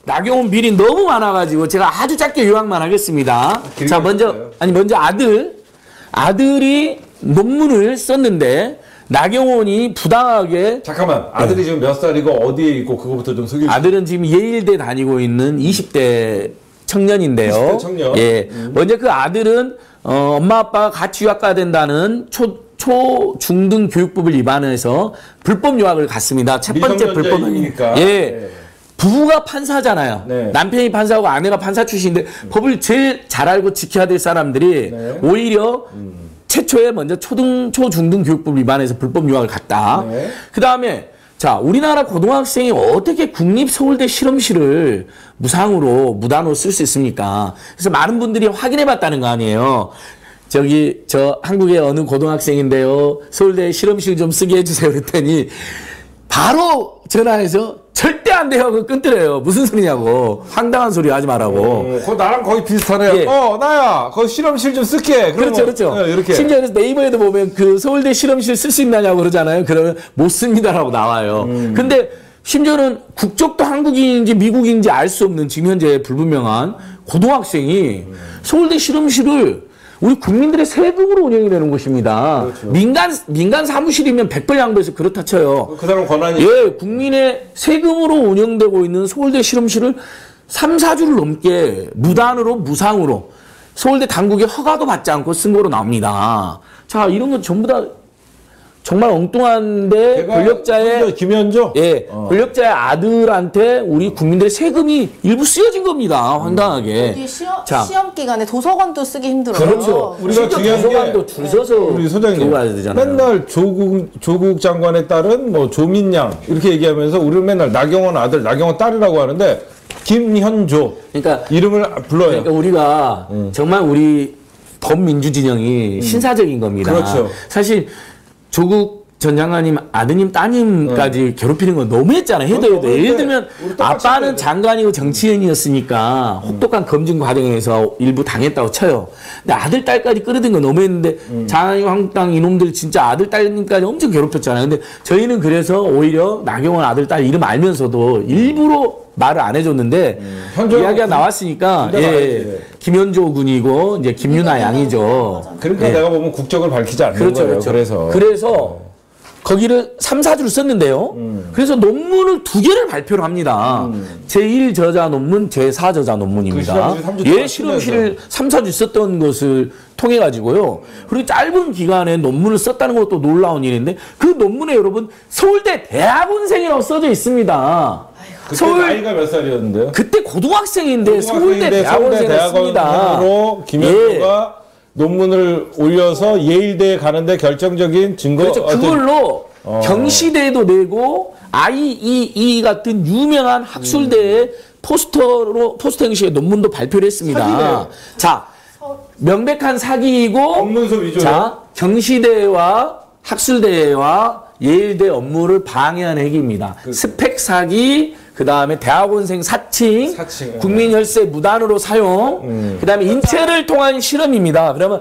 나경원 비리 너무 많아가지고 제가 아주 짧게 요약만 하겠습니다. 자, 먼저 아들이 논문을 썼는데 나경원이 부당하게. 잠깐만, 아들이 지금 몇 살이고 어디에 있고 그거부터 좀 소개해 주세요. 아들은 지금 예일대 다니고 있는 20대 청년인데요. 20대 청년. 예. 먼저 그 아들은 엄마 아빠가 같이 유학 가야 된다는 초, 중등 교육법을 위반해서 불법 유학을 갔습니다. 첫 번째 불법이니까. 예. 네. 부부가 판사잖아요. 네. 남편이 판사고 아내가 판사 출신인데 법을 제일 잘 알고 지켜야 될 사람들이 네. 오히려 최초에 먼저 초, 중등 교육법 위반해서 불법 유학을 갔다. 네. 그 다음에 자, 우리나라 고등학생이 어떻게 국립서울대 실험실을 무단으로 쓸 수 있습니까? 그래서 많은 분들이 확인해 봤다는 거 아니에요. 저 한국의 어느 고등학생인데요. 서울대 실험실 좀 쓰게 해주세요. 그랬더니 바로 전화해서 절대 안 돼요. 그거 끊더래요. 무슨 소리냐고. 황당한 소리 하지 말라고. 나랑 거의 비슷하네요. 예. 나야. 거기 실험실 좀 쓸게. 그렇죠. 네, 이렇게. 심지어 네이버에도 보면 그 서울대 실험실 쓸 수 있느냐고 그러잖아요. 그러면 못 씁니다라고 나와요. 근데 심지어는 국적도 한국인인지 미국인지 알 수 없는 지금 현재 불분명한 고등학생이 서울대 실험실을 우리 국민들의 세금으로 운영이 되는 것입니다. 그렇죠. 민간 사무실이면 100번 양보해서 그렇다 쳐요. 그 사람 권한이. 예, 국민의 세금으로 운영되고 있는 서울대 실험실을 3, 4주를 넘게 무상으로 서울대 당국의 허가도 받지 않고 쓴 거로 나옵니다. 자, 이런 건 전부 다 정말 엉뚱한데 권력자의 김현조? 예, 권력자의 아들한테 우리 국민들의 세금이 일부 쓰여진 겁니다. 황당하게. 시험 기간에 도서관도 쓰기 힘들어요. 그렇죠. 우리가 중요한 도서관도 줄 서서 우리 소장님 맨날 조국 장관의 딸은 뭐 조민양 이렇게 얘기하면서 우리는 맨날 나경원 아들, 나경원 딸이라고 하는데 김현조. 그러니까 이름을 불러요. 그러니까 우리가 정말 우리 범민주진영이 신사적인 겁니다. 그렇죠. 사실 조국 전 장관님 아드님 따님까지 괴롭히는 건 너무했잖아요. 해도 예를 들면 아빠는 장관이고 정치인이었으니까 혹독한 검증 과정에서 일부 당했다고 쳐요. 근데 아들 딸까지 끌어든 건 너무했는데 장관님 한국당 이놈들 진짜 아들 딸님까지 엄청 괴롭혔잖아요. 근데 저희는 그래서 오히려 나경원 아들 딸 이름 알면서도 일부러 말을 안 해줬는데 이야기가 나왔으니까 김현조 군이고 이제 김유나 양이죠. 그러니까 내가 보면 국적을 밝히지 않는 거예요. 그래서 거기를 3, 4주를 썼는데요. 그래서 논문을 2개를 발표를 합니다. 제1 저자 논문, 제4 저자 논문입니다. 실험실을 3, 4주 썼던 것을 통해 가지고요. 그리고 짧은 기간에 논문을 썼다는 것도 놀라운 일인데 그 논문에 여러분 서울대 대학원생이라고 써져 있습니다. 그때 나이가 몇 살이었는데요? 그때 고등학생인데 서울대 대학원생이었습니다. 김현조가 논문을 올려서 예일대에 가는데 결정적인 증거. 그렇죠. 그걸로 경시대도 내고 IEE 같은 유명한 학술대의 포스터 형식의 논문도 발표를 했습니다. 사기네요. 자, 명백한 사기이고 업문서 위조로. 자, 경시대와 학술대와 예일대 업무를 방해한 행위입니다. 스펙 사기, 그 다음에 대학원생 사칭, 국민혈세 무단으로 사용, 그 다음에 인체를 통한 실험입니다. 그러면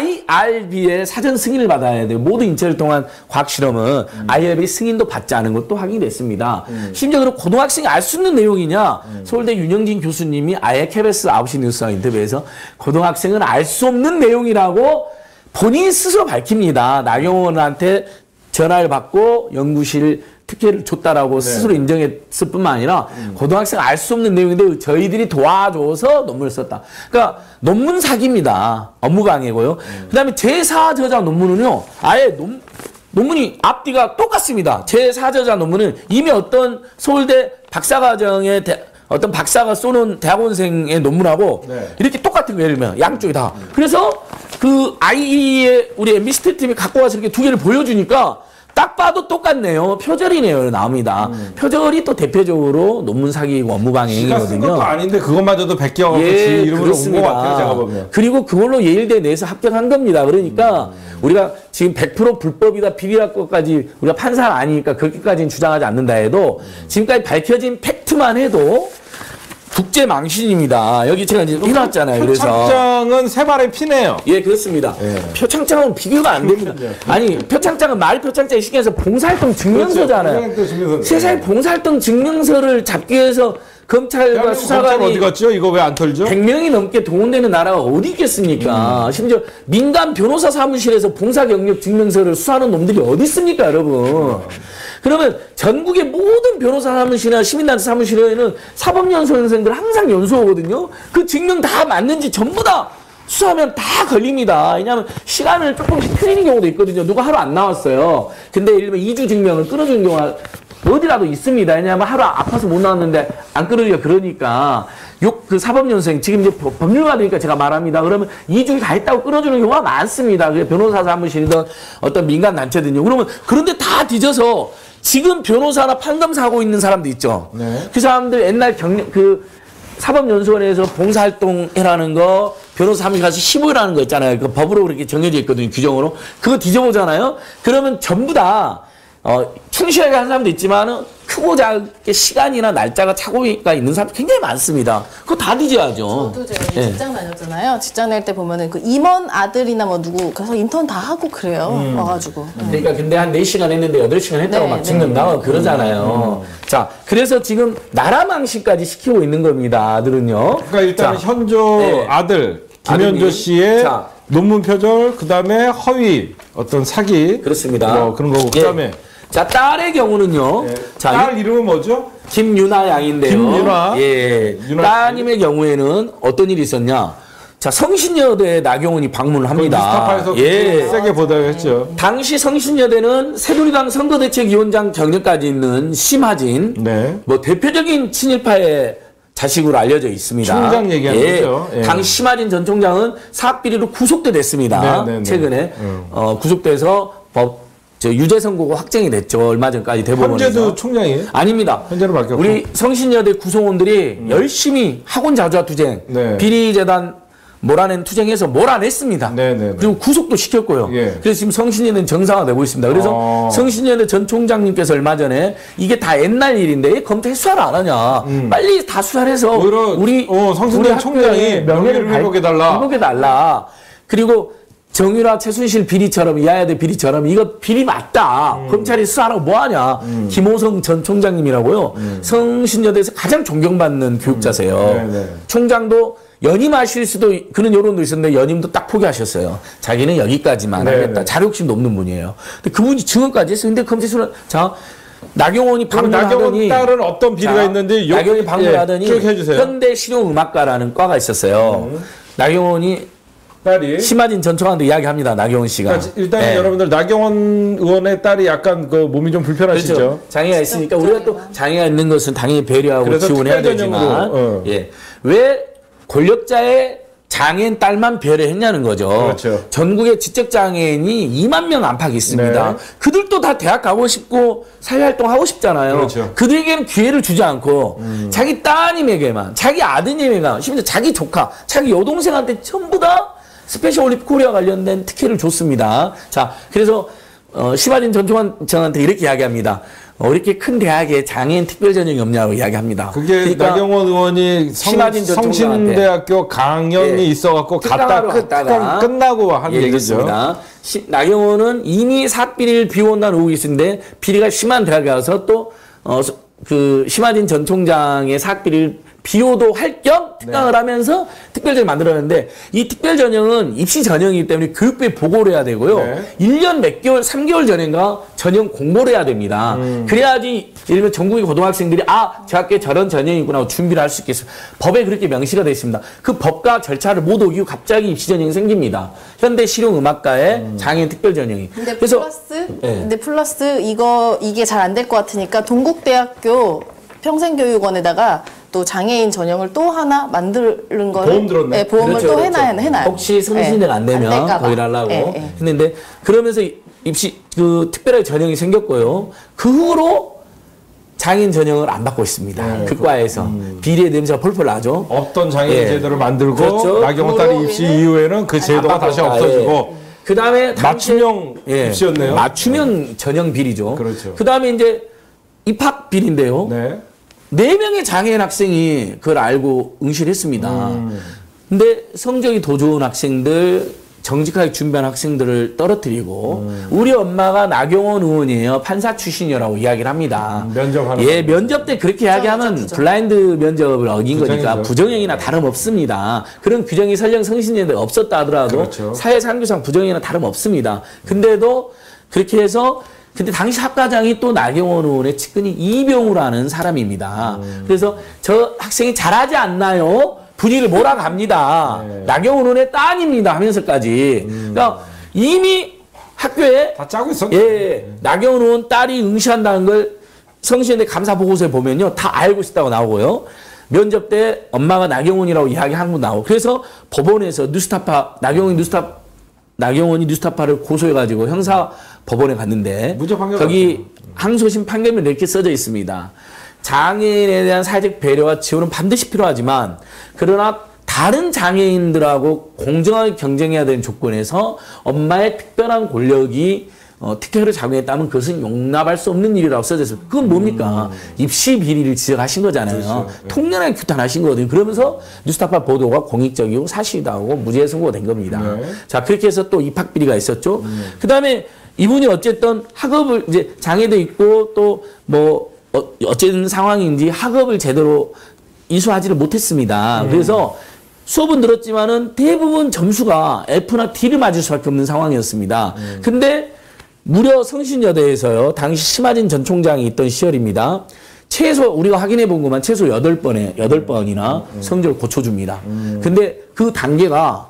IRB의 사전 승인을 받아야 돼요. 모든 인체를 통한 과학 실험은 IRB 승인도 받지 않은 것도 확인이 됐습니다. 심지어 그럼 고등학생이 알 수 있는 내용이냐? 서울대 윤영진 교수님이 아예 KBS 9시 뉴스와 인터뷰에서 고등학생은 알 수 없는 내용이라고 본인이 스스로 밝힙니다. 나경원한테 전화를 받고 연구실 특혜를 줬다라고 스스로 인정했을 뿐만 아니라 고등학생 알 수 없는 내용인데 저희들이 도와줘서 논문을 썼다. 그러니까 논문 사기입니다. 업무 방해고요. 그다음에 제4 저자 논문은요. 아예 논문이 앞뒤가 똑같습니다. 제4 저자 논문은 이미 어떤 서울대 박사과정의 어떤 박사가 쏘는 대학원생의 논문하고 이렇게 똑같은 거예요. 예를 들면 양쪽이 다. 그래서 그 IE의 우리 MBC 팀이 갖고 와서 이렇게 2개를 보여주니까 딱 봐도 똑같네요. 표절이네요. 나옵니다. 표절이 또 대표적으로 논문 사기이고 업무방해행위거든요. 쓴 것도 아닌데 그것마저도 베껴갖고 지 이름으로 온 것 같아요. 제가 보면. 그리고 그걸로 예일대 내에서 합격한 겁니다. 그러니까 우리가 지금 100% 불법이다 비리할 것까지 우리가 판사가 아니니까 그렇게까지는 주장하지 않는다 해도 지금까지 밝혀진 팩트만 해도 국제 망신입니다. 여기 제가 이제 해놨잖아요. 그래서 표창장은 세 발의 피네요. 예, 그렇습니다. 표창장은 비교가 안 됩니다. 아니, 표창장은 말 표창장이 시켜서 봉사활동 증명서잖아요. 그렇죠. 세상에 봉사활동 증명서를 잡기 위해서 검찰과 수사관이 어디 갔죠? 이거 왜 안 털죠? 100명이 넘게 동원되는 나라가 어디 있겠습니까? 심지어 민간 변호사 사무실에서 봉사 경력 증명서를 수사하는 놈들이 어디 있습니까, 여러분? 그러면 전국의 모든 변호사 사무실이나 시민단체 사무실에는 사법연수원생들 항상 연수 오거든요. 그 증명 다 맞는지 전부 다 수사하면 다 걸립니다. 왜냐하면 시간을 조금씩 틀리는 경우도 있거든요. 누가 하루 안 나왔어요. 근데 일반 2주 증명을 끊어주는 경우가 어디라도 있습니다. 왜냐하면 하루 아파서 못 나왔는데 안 끊으려 그러니까 그 사법연수생 지금 이제 법률가되니까 제가 말합니다. 그러면 2주 다 했다고 끊어주는 경우가 많습니다. 그게 변호사 사무실이든 어떤 민간 단체든요. 그러면 그런데 다 뒤져서 지금 변호사나 판검사하고 있는 사람도 있죠. 네. 그 사람들 옛날 사법연수원에서 봉사활동이라는 거 변호사 사무실 가서 15일하는 거 있잖아요. 그 법으로 그렇게 정해져 있거든요. 규정으로. 그거 뒤져보잖아요. 그러면 전부 다 충실하게 하는 사람도 있지만은 크고 작게 시간이나 날짜가 착오가 있는 사람 굉장히 많습니다. 그거 다 뒤져야죠. 저도 제가 직장 다녔잖아요. 직장 다닐 때 보면은 그 임원 아들이나 뭐 누구 가서 인턴 다 하고 그래요. 와가지고. 그러니까 근데 한 4시간 했는데 8시간 했다고 막 찍는다. 그러잖아요. 자, 그래서 지금 나라망신까지 시키고 있는 겁니다. 아들은요. 그러니까 일단 현조 아들 김현조 씨의 논문 표절, 그 다음에 허위 어떤 사기. 그렇습니다. 그런 거고. 그 다음에 자, 딸의 경우는요. 자, 딸 이름은 뭐죠? 김유나 양인데요. 김유나. 예. 따님의 경우에는 어떤 일이 있었냐. 자, 성신여대에 나경원이 방문을 합니다. 스타파에서 세게 보도했죠. 당시 성신여대는 새누리당 선거대책위원장 경력까지 있는 심하진. 뭐 대표적인 친일파의 자식으로 알려져 있습니다. 총장 얘기하는 거죠. 당시 심하진 전 총장은 사학비리로 구속도 됐습니다. 최근에 구속돼서 유죄 선고가 확정이 됐죠. 얼마 전까지 대법원에서. 현재도 총장이에요? 아닙니다. 현재로 바뀌었고. 우리 성신여대 구성원들이 열심히 학원 자주화투쟁, 비리재단 몰아낸 투쟁에서 몰아냈습니다. 그리고 구속도 시켰고요. 그래서 지금 성신여대는 정상화되고 있습니다. 그래서 성신여대 전 총장님께서 얼마 전에 이게 다 옛날 일인데 왜 검찰이 수사를 안 하냐. 빨리 다 수사를 해서 우리 성신여대 총장이 명예를 회복해달라. 그리고 정유라, 최순실 비리처럼, 이하야대 비리처럼 이거 비리 맞다. 검찰이 수사하라고 뭐하냐. 김호성 전 총장님이라고요. 성신여대에서 가장 존경받는 교육자세요. 총장도 연임하실 수도 그런 여론도 있었는데 연임도 딱 포기하셨어요. 자기는 여기까지만 하겠다. 자력심도 없는 분이에요. 근데 그분이 증언까지 했어요. 근데 검찰 수사 나경원이 방문하더니 딸은 어떤 비리가 있는지 나경원이 방문하더니 쭉 해주세요. 현대 실용음악과라는 과가 있었어요. 나경원이 딸이 심하진 전 총장도 이야기합니다. 나경원 씨가. 그러니까 일단 여러분들 나경원 의원의 딸이 약간 그 몸이 좀 불편하시죠. 그렇죠. 장애가 있으니까 우리가 또 장애가 있는 것은 당연히 배려하고 지원해야 되지만 왜 권력자의 장애인 딸만 배려했냐는 거죠. 그렇죠. 전국에 지적장애인이 2만 명 안팎 있습니다. 그들도 다 대학 가고 싶고 사회활동 하고 싶잖아요. 그렇죠. 그들에게는 기회를 주지 않고 자기 따님에게만, 자기 아드님에게만, 심지어 자기 조카, 자기 여동생한테 전부 다 스페셜 올림픽 코리아 관련된 특혜를 줬습니다. 자, 그래서 심하진 전 총장한테 이렇게 이야기합니다. 이렇게 큰 대학에 장애인 특별 전형이 없냐고 이야기합니다. 그게 그러니까 나경원 의원이 성신대학교 강연이 있어갖고 갔다 끝나고 한 얘기죠. 나경원은 이미 사학비리를 비워온다는 의혹이 있는데 비리가 심한 대학에 가서 또 심하진 전 총장의 사학비리를 비호도 할 겸 특강을 하면서 특별전형 만들었는데 이 특별전형은 입시 전형이기 때문에 교육부에 보고를 해야 되고요. 1년 몇 개월, 3개월 전인가 전형 공모를 해야 됩니다. 그래야지 예를 들면 전국의 고등학생들이 제 학교에 저런 전형이구나 하고 준비를 할 수 있겠어요. 법에 그렇게 명시가 되어 있습니다. 그 법과 절차를 못 어기고 갑자기 입시 전형이 생깁니다. 현대 실용음악과의 장애인 특별전형이. 근데 플러스 이게 잘 안 될 것 같으니까 동국대학교 평생교육원에다가 또 장애인 전형을 또 하나 만드는 거를 보험 들었네. 네, 보험을 또 해놔요. 혹시 성신대가 안 되면 거기를 하려고 했는데 그러면서 입시 특별하게 전형이 생겼고요. 그 후로 장애인 전형을 안 받고 있습니다. 그 과에서 비리의 냄새가 펄펄 나죠. 없던 장애인 제도를 만들고 나경원 딸이 입시 이후에는 그 제도가 다시 없어지고 그 다음에 맞춤형 입시였네요. 맞춤형 전형 비리죠. 그렇죠. 그 다음에 이제 입학 비리인데요. 4명의 장애인 학생이 그걸 알고 응시를 했습니다. 근데 성적이 더 좋은 학생들 정직하게 준비한 학생들을 떨어뜨리고 우리 엄마가 나경원 의원이에요. 판사 출신이라고 이야기를 합니다. 면접하는 예, 면접 때 그렇게 이야기하면 블라인드 면접을 어긴 거니까 부정행위나 다름없습니다. 그런 규정이 설령 성신여대에 없었다 하더라도 그렇죠. 사회상규상 부정행위나 다름없습니다. 근데도 그렇게 해서 근데 당시 학과장이 또 나경원 의원의 측근이 이병우라는 사람입니다. 그래서 저 학생이 잘하지 않나요? 분위기를 몰아갑니다. 네. 나경원 의원의 딸입니다 하면서까지. 그러니까 이미 학교에 다 짜고 있었네. 예, 나경원 의원 딸이 응시한다는 걸 성신여대 감사 보고서에 보면요. 다 알고 있다고 나오고요. 면접 때 엄마가 나경원이라고 이야기한 거 나오고. 그래서 법원에서 뉴스타파, 나경원이 뉴스타파를 고소해가지고 형사 법원에 갔는데 무죄 판결 거기 항소심 판결문에 이렇게 써져 있습니다. 장애인에 대한 사회적 배려와 지원은 반드시 필요하지만 그러나 다른 장애인들하고 공정하게 경쟁해야 되는 조건에서 엄마의 특별한 권력이 특혜를 작용했다면 그것은 용납할 수 없는 일이라고 써져 있어요. 그건 뭡니까? 입시 비리를 지적하신 거잖아요. 그렇죠. 통렬하게 규탄하신 거거든요. 그러면서 뉴스타파 보도가 공익적이고 사실이다 하고 무죄 선고가 된 겁니다. 네. 자, 그렇게 해서 또 입학 비리가 있었죠. 그 다음에 이분이 어쨌든 학업을 이제 장애도 있고 또 뭐 어쨌든 상황인지 학업을 제대로 이수하지를 못했습니다. 그래서 수업은 들었지만은 대부분 점수가 F나 D를 맞을 수밖에 없는 상황이었습니다. 근데 무려 성신여대에서요, 당시 심하진 전 총장이 있던 시절입니다. 최소 우리가 확인해 본 것만 최소 8번이나 성적을 고쳐줍니다. 근데 그 단계가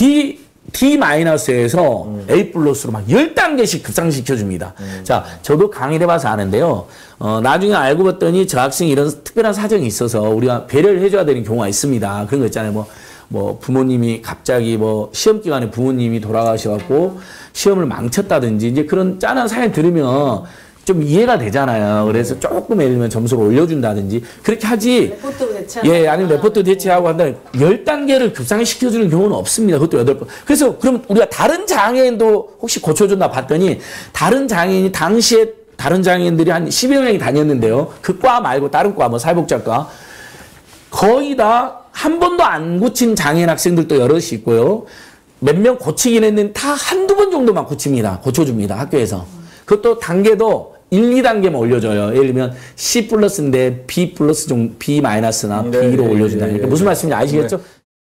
D-에서 A 플러스로 막 10단계씩 급상시켜줍니다. 자, 저도 강의를 해봐서 아는데요. 나중에 알고 봤더니 저 학생이 이런 특별한 사정이 있어서 우리가 배려를 해줘야 되는 경우가 있습니다. 그런 거 있잖아요. 뭐 부모님이 갑자기 뭐 시험 기간에 부모님이 돌아가셔갖고 시험을 망쳤다든지 이제 그런 짠한 사연 들으면 좀 이해가 되잖아요. 그래서 조금 예를 들면 점수를 올려준다든지 그렇게 하지. 레포트로 대체하고. 예, 아니면 레포트 대체하고 한다면 10단계를 급상시켜주는 경우는 없습니다. 그것도 8번. 그래서 그럼 우리가 다른 장애인도 혹시 고쳐줬나 봤더니 다른 장애인이 당시에 다른 장애인들이 한 10여 명이 다녔는데요. 그 과 말고 다른 과, 뭐 사회복지학과 거의 다 한 번도 안 고친 장애인 학생들도 여럿이 있고요. 몇 명 고치긴 했는데 다 한두 번 정도만 고칩니다. 고쳐줍니다. 학교에서. 그것도 단계도 1, 2단계만 올려줘요. 예를 들면 C 플러스인데 B 플러스 B 마이너스나 B로 올려준다. 무슨 말씀인지 아시겠죠?